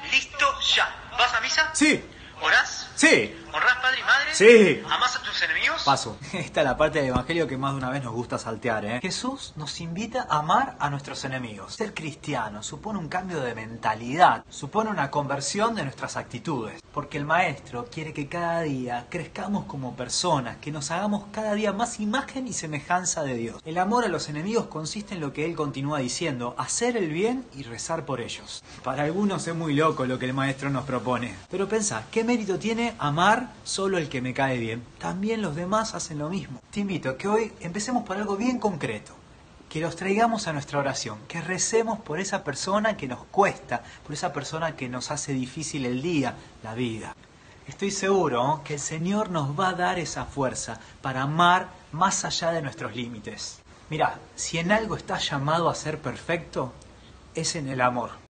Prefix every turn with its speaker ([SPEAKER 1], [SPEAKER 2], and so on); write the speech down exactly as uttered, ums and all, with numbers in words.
[SPEAKER 1] listo, ya. ¿Vas a misa?
[SPEAKER 2] Sí.
[SPEAKER 1] ¿Orás?
[SPEAKER 2] Sí.
[SPEAKER 1] ¿Honrás padre y madre?
[SPEAKER 2] Sí.
[SPEAKER 1] ¿Amás a tus enemigos?
[SPEAKER 2] Paso. Esta es la parte del Evangelio que más de una vez nos gusta saltear, ¿eh? Jesús nos invita a amar a nuestros enemigos. Ser cristiano supone un cambio de mentalidad, supone una conversión de nuestras actitudes. Porque el Maestro quiere que cada día crezcamos como personas, que nos hagamos cada día más imagen y semejanza de Dios. El amor a los enemigos consiste en lo que Él continúa diciendo, hacer el bien y rezar por ellos. Para algunos es muy loco lo que el Maestro nos propone. Pero pensá, ¿qué mérito tiene amar solo el que me cae bien? También los demás hacen lo mismo. Te invito a que hoy empecemos por algo bien concreto. Que los traigamos a nuestra oración, que recemos por esa persona que nos cuesta, por esa persona que nos hace difícil el día, la vida. Estoy seguro que el Señor nos va a dar esa fuerza para amar más allá de nuestros límites. Mirá, si en algo estás llamado a ser perfecto, es en el amor.